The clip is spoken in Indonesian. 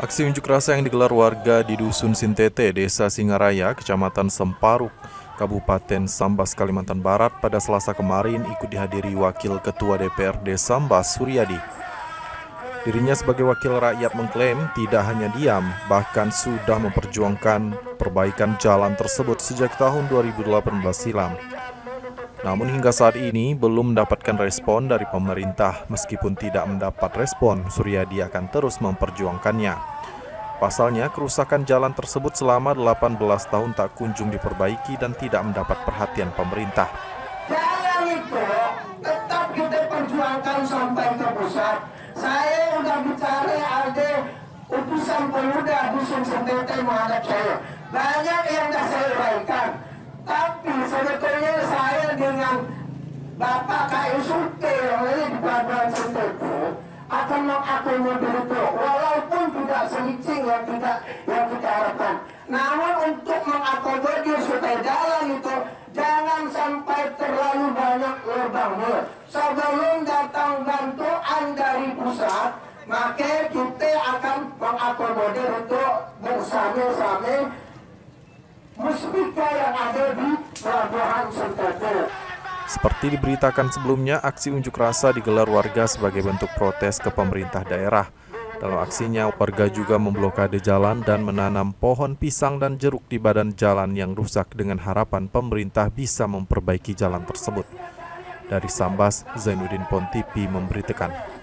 Aksi unjuk rasa yang digelar warga di Dusun Sintete, Desa Singaraya, Kecamatan Semparuk, Kabupaten Sambas, Kalimantan Barat pada Selasa kemarin ikut dihadiri Wakil Ketua DPRD Sambas, Suryadi. Dirinya sebagai wakil rakyat mengklaim tidak hanya diam, bahkan sudah memperjuangkan perbaikan jalan tersebut sejak tahun 2018 silam. Namun hingga saat ini belum mendapatkan respon dari pemerintah. Meskipun tidak mendapat respon, Suryadi akan terus memperjuangkannya. Pasalnya, kerusakan jalan tersebut selama 18 tahun tak kunjung diperbaiki dan tidak mendapat perhatian pemerintah. Jalan itu tetap kita perjuangkan sampai ke pusat. Saya udah bicara ada utusan pemuda Dusun Sintete menghadap saya. Banyak yang sudah saya uraikan. Tapi sebetulnya saya dengan Bapak KSUT yang ada di Pelabuhan Sintete akan mengakomodir itu, walaupun tidak selicing yang kita harapkan. Namun untuk mengakomodir supaya jalan itu jangan sampai terlalu banyak lubangnya. Sebelum datang bantuan dari pusat, maka kita akan mengakomodir itu bersama-sama muspika yang ada di Pelabuhan Sintete. Seperti diberitakan sebelumnya, aksi unjuk rasa digelar warga sebagai bentuk protes ke pemerintah daerah. Dalam aksinya, warga juga memblokade jalan dan menanam pohon pisang dan jeruk di badan jalan yang rusak dengan harapan pemerintah bisa memperbaiki jalan tersebut. Dari Sambas, Zainuddin Pontipi memberitakan.